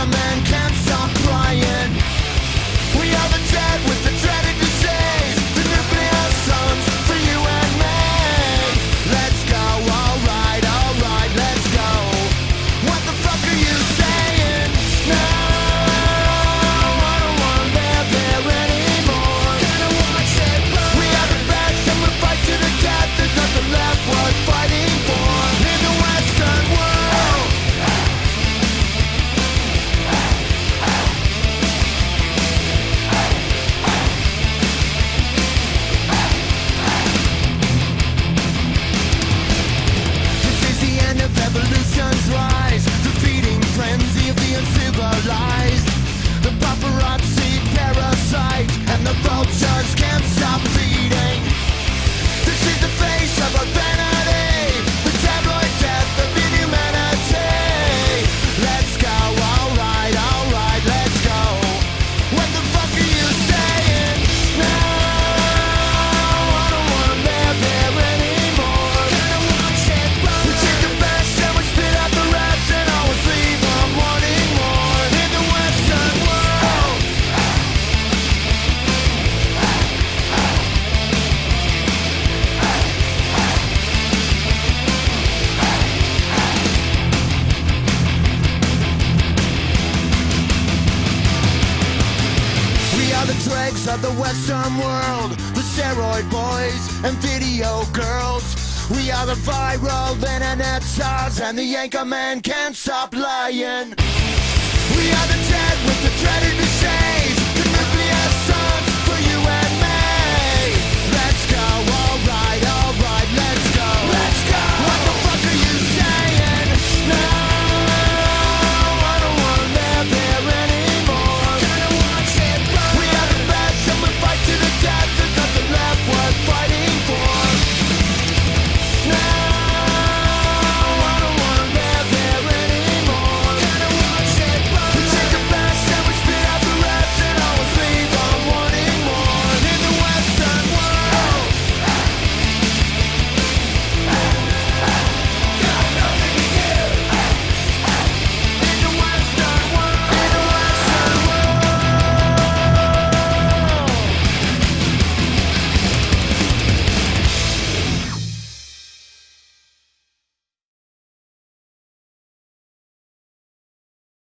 Anchorman can't stop crying. We are the dead with the dreaded disease, the nuclear sons for you and me. Let's go, alright, let's go. What the fuck are you saying? No, I don't wanna live here anymore. Kinda watch it burn. We are the best and we'll fight to the death. There's nothing left worth fighting for in the Western world. This is the end of evolution's rise, the feeding frenzy of the uncivilized. The paparazzi parasite and the vultures can't stop feeding. This is the face of our vanity, the tabloid death of inhumanity. Let's go, alright, let's go. What the fuck are you saying? No, I don't wanna live here anymore. Kinda watch it burn. We take the best and we spit out the rest and always leave them wanting more in the Western world. We are the dregs of the Western world, the steroid boys and video girls. We are the viral internet stars and the Anchorman can't stop lying. We are the dead with the dreaded descent.